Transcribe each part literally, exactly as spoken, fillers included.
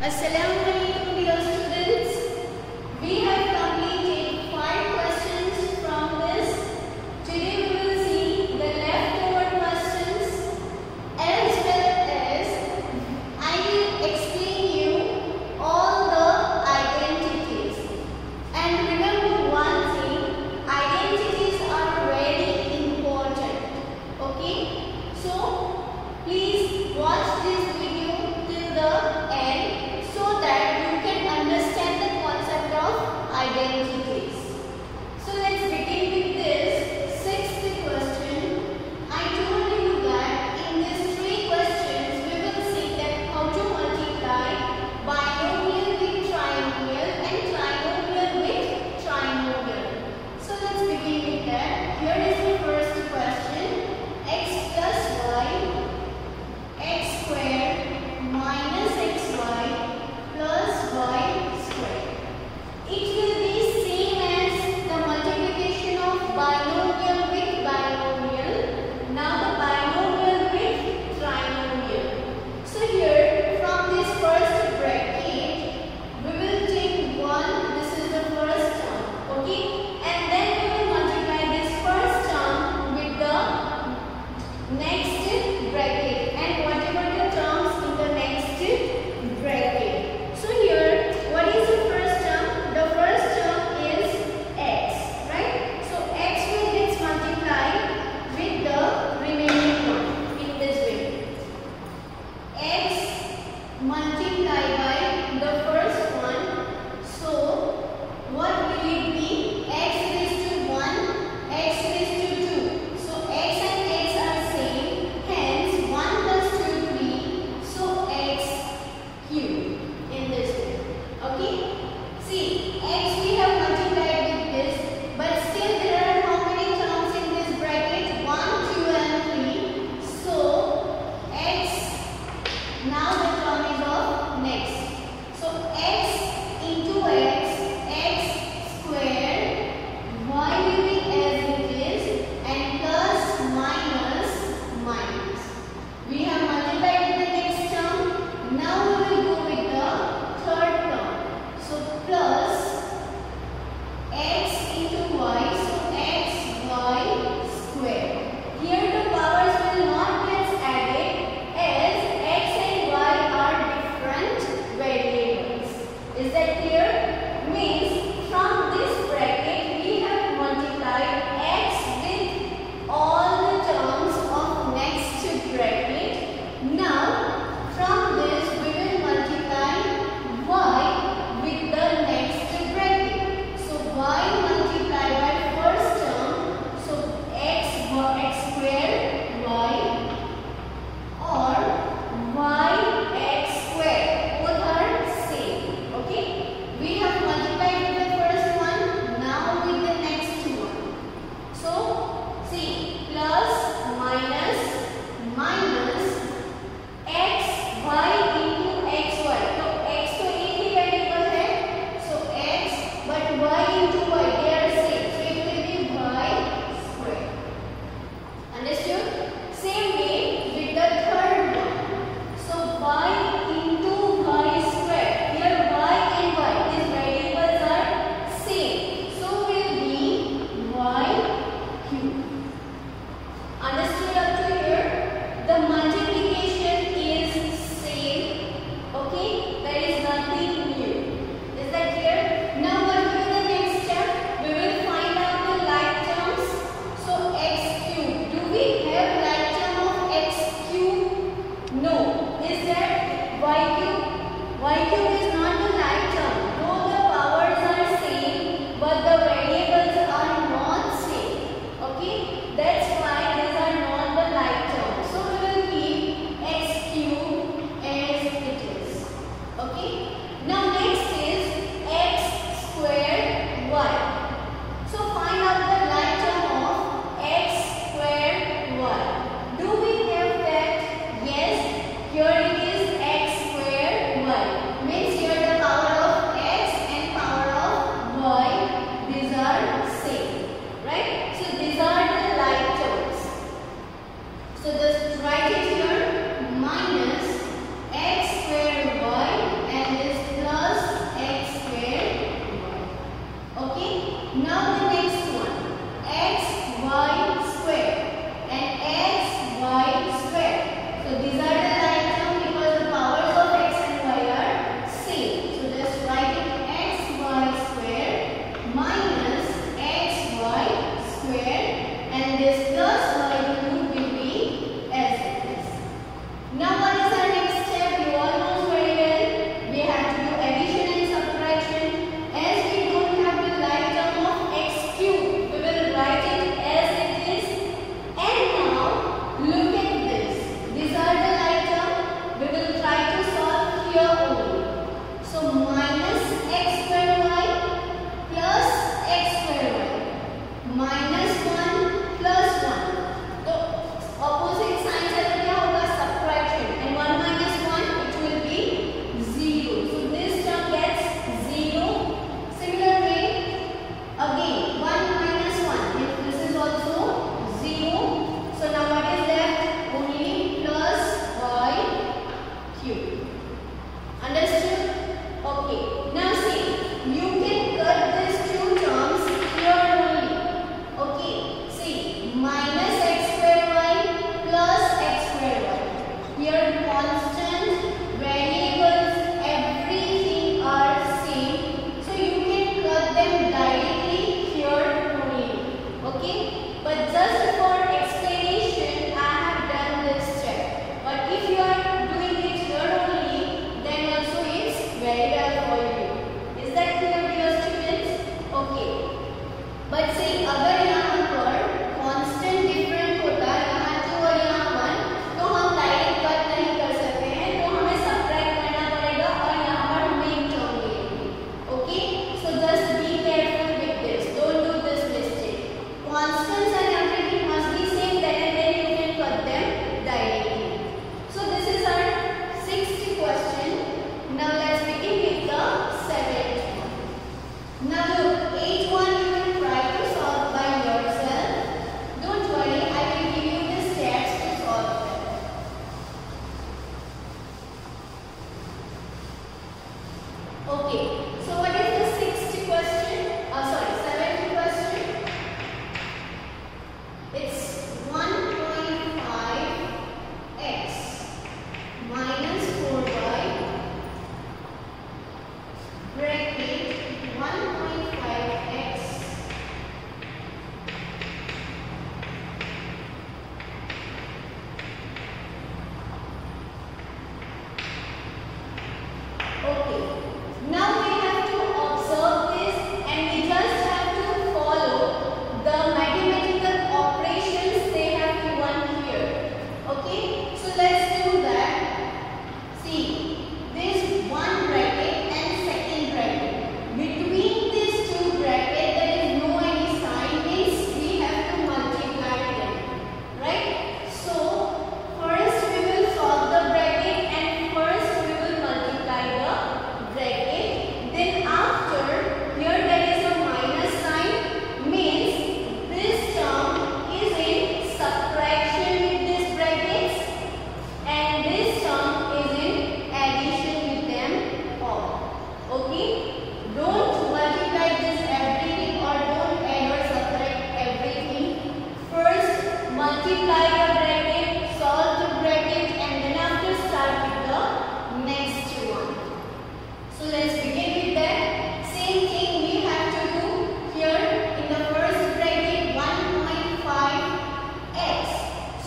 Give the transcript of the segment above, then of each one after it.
Assalamu alaikum dear students. We have completed five questions from this. Today we will see the leftover questions as well as I will explain you all the identities. And remember one thing, identities are very important. Okay? So please watch this video till the end, so that you can understand the concept of identities. So let's begin with this sixth question. I told you that in these three questions we will see that how to multiply binomial with trinomial and trinomial with trinomial. So let's begin with that. Here is the first question. X plus y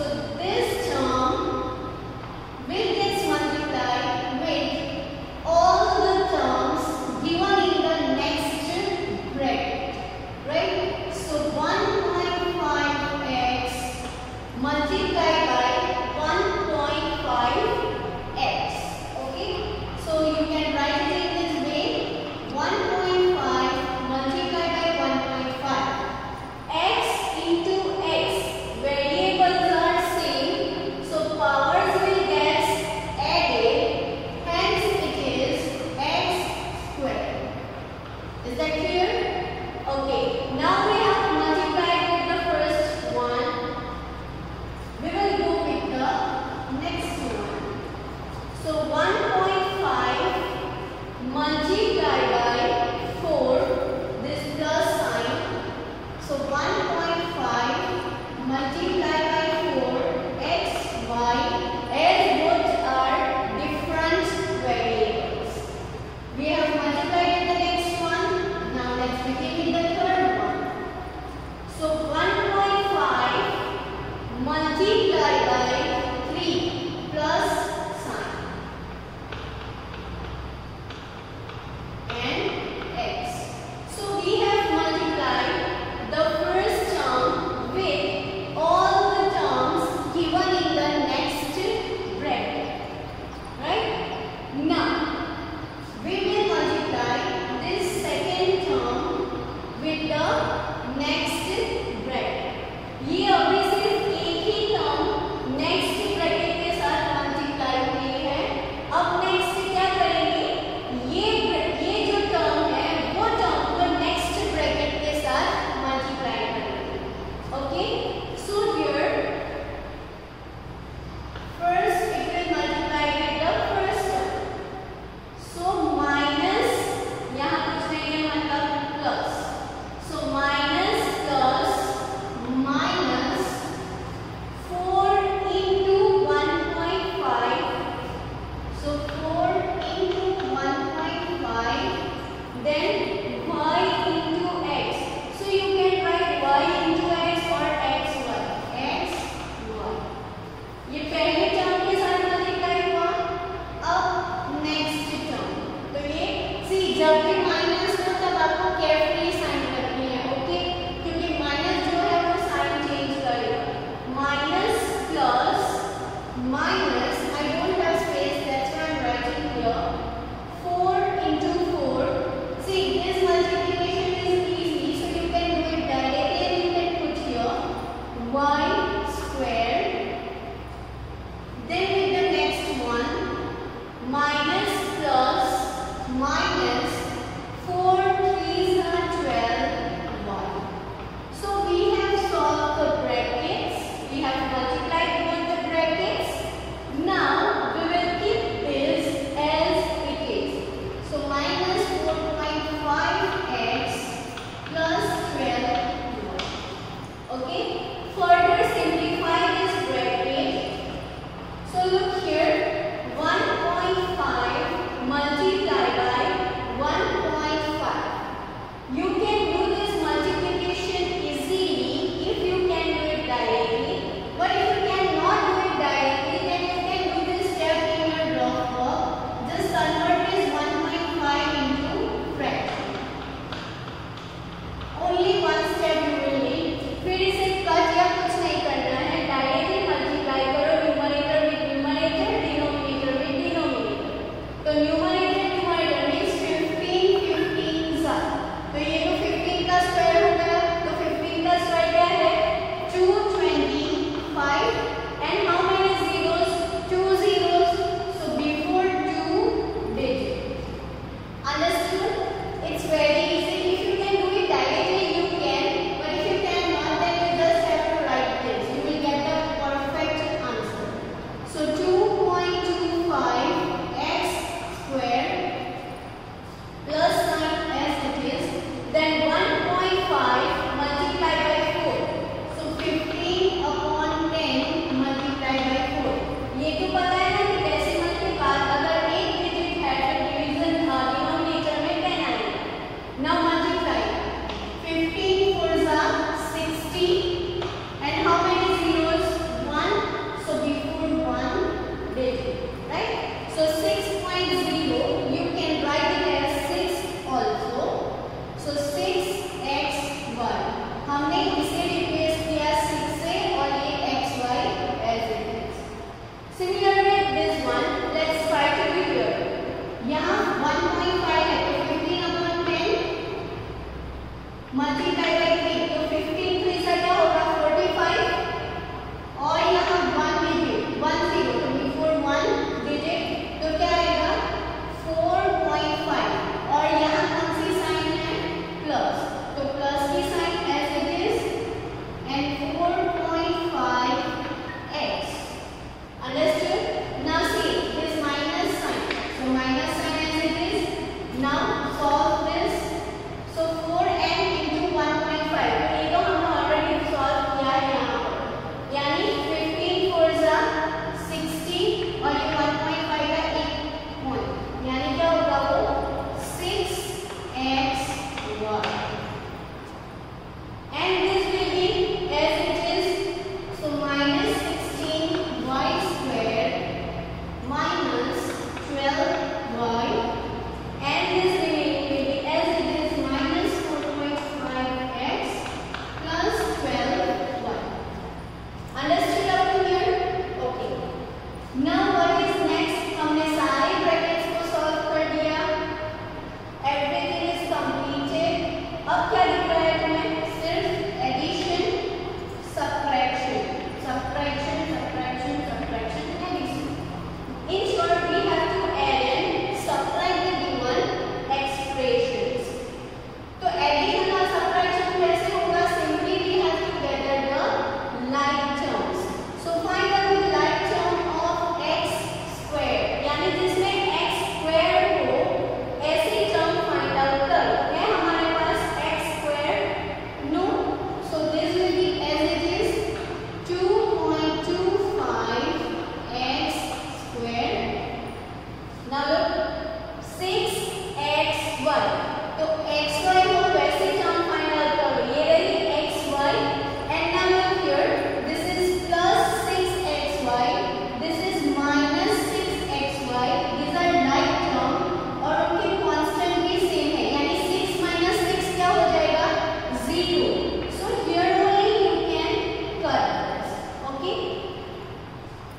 So this term will get multiplied with all the terms given in the next bracket, right? So one point five x multiplied by one point five x. Okay, so you can write it in this way: one point five multiplied by one point five. X into x, variables are same, so powers will get added, hence it is x squared. Is that clear? Okay, now we have multiplied with the first one. We will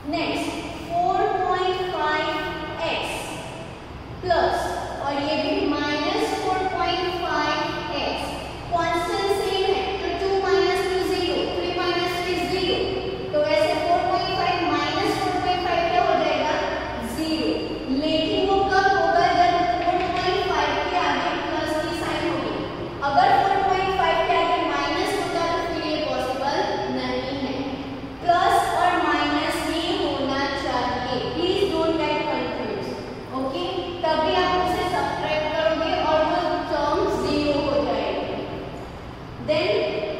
next four point five x plus, और ये भी minus four point five x, constant same है तो two minus two zero, three minus three zero, तो वैसे four point five minus four point five क्या हो जाएगा जीरो। लेकिन वो कब होगा जब फोर पॉइंट फाइव के आगे प्लस की साइन होगी। अगर फोर पॉइंट फाइव के आगे माइनस होता तो फिर ये पॉसिबल नहीं है। प्लस और माइनस ही होना चाहिए, please don't get confuse, okay. तभी आप उसे सब्ट्रैक्ट करोगे और वो टर्म जीरो हो जाएगी। देन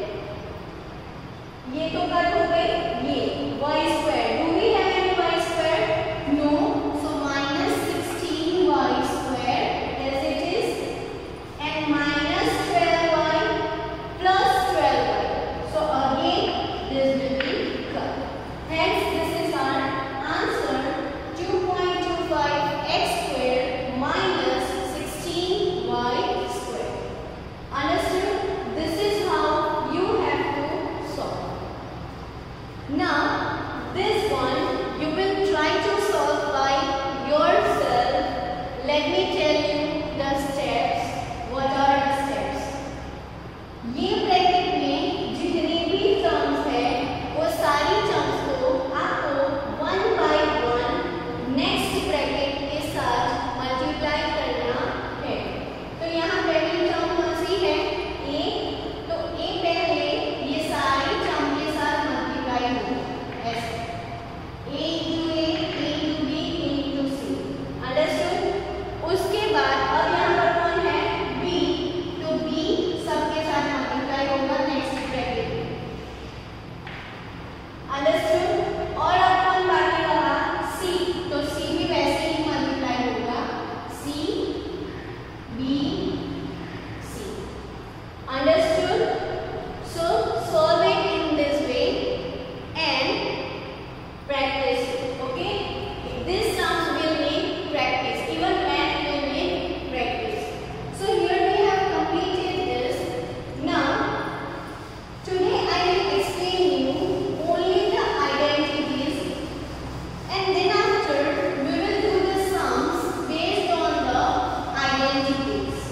ये तो कट हो गई, ये y square, do we have any y square? No, so minus sixteen y square as it is and minus twelve y plus twelve y, so again this will be cut. Hence this is our answer, two point two five x square minus sixteen y square. Understood? This is how you have to solve. Now this one you will try to solve by yourself. Let me tell you the steps. What are the steps? ये bracket में जितनी भी terms है वो सारी terms को आपको one by one next bracket के साथ मल्टीप्लाई करना है। तो यहाँ पहली टर्म कौन सी है? a, तो a पहले ये सारी टर्म के साथ मल्टीप्लाई होगी ऐसे a into a, a into b, a into c। Understood? उसके बाद अब यहाँ पर कौन है? b, तो b सबके साथ मल्टीप्लाई होगा नेक्स्ट ब्रैकेट में। अंडरस्टूड? और अब कौन बाकी रहा? c, तो c भी वैसे ही मल्टीप्लाई होगा c, b, c। Understood? So solve it in this way and practice, okay? These terms will need practice, even math will need practice. So here we have completed this. Now today I will explain you only the identities, and then after we will do the sums based on the identities.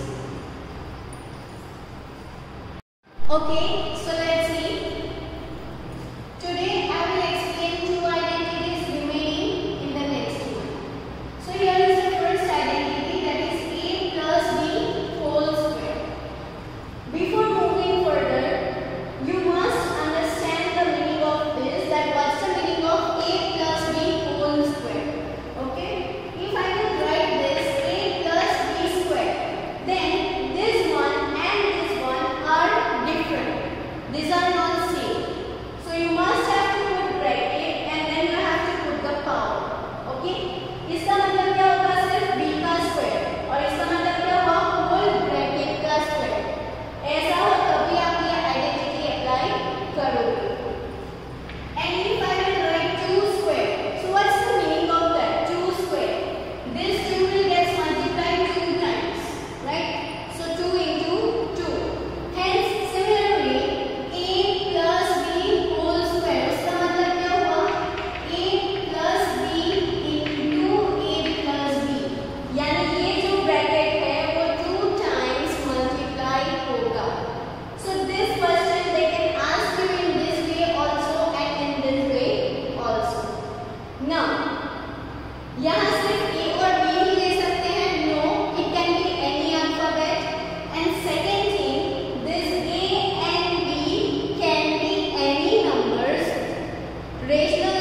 Okay, so let's see. Today I will explain two identities remaining in the next one. So here is the first identity, that is a plus b whole square. Before moving further, you must understand the meaning of this, that what's the meaning of a plus b whole square. Okay? If I will write this a plus b square, then this one and this one are different. These are not same. So you must have to put bracket and then you have to put the power. Okay? इसका मतलब क्या होगा? सिर्फ b का square, और इसका मतलब क्या होगा? होल ब्रैकेट का स्क्वायर। ऐसा हो तभी आप ये आइडेंटिटी अप्लाई करोगे। And if I will write two square, so what's the meaning of that? two square. This two will get multiplied two times, right? So two into two. Hence similarly a plus b whole square, उसका मतलब क्या हुआ? a plus b into a plus b, यानी ये जो bracket है वो two times multiply होगा। So this question they can ask you in this way also and in this way also. Now यहाँ सिर्फ a और b ही ले सकते हैं? No, it can be any alphabet. And second thing, this a and b can be any numbers, rational